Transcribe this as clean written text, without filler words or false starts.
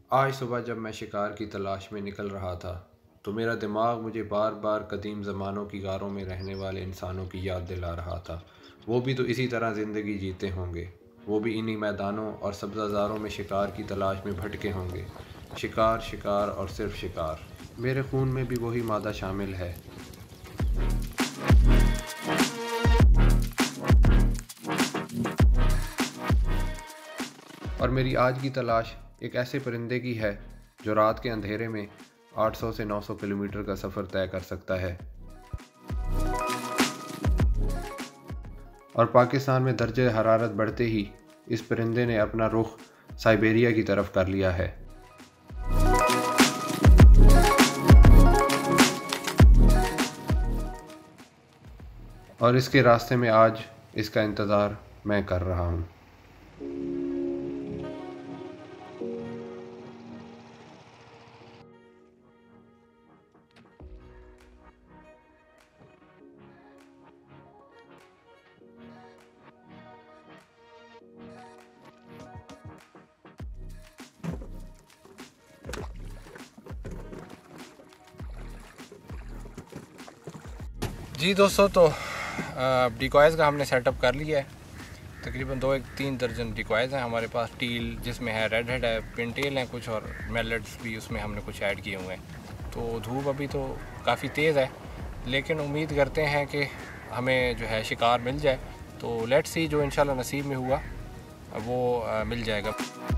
आज सुबह जब मैं शिकार की तलाश में निकल रहा था तो मेरा दिमाग मुझे बार बार कदीम ज़मानों की गारों में रहने वाले इंसानों की याद दिला रहा था। वो भी तो इसी तरह ज़िंदगी जीते होंगे। वो भी इन्हीं मैदानों और सब्ज़ाज़ारों में शिकार की तलाश में भटके होंगे। शिकार, शिकार और सिर्फ शिकार। मेरे खून में भी वही मादा शामिल है। और मेरी आज की तलाश एक ऐसे परिंदे की है जो रात के अंधेरे में 800 से 900 किलोमीटर का सफ़र तय कर सकता है। और पाकिस्तान में दर्जे हरारत बढ़ते ही इस परिंदे ने अपना रुख साइबेरिया की तरफ कर लिया है। और इसके रास्ते में आज इसका इंतज़ार मैं कर रहा हूँ। जी दोस्तों, तो डिकॉयज़ का हमने सेटअप कर लिया है। तकरीबन 2-3 दर्जन डिकॉयज़ हैं हमारे पास। टील जिसमें है, रेड हेड है, पिनटेल हैं कुछ, और मेलेट्स भी उसमें हमने कुछ ऐड किए हुए हैं। तो धूप अभी तो काफ़ी तेज़ है, लेकिन उम्मीद करते हैं कि हमें जो है शिकार मिल जाए। तो लेट्स सी, जो इंशाल्लाह नसीब में हुआ वो मिल जाएगा।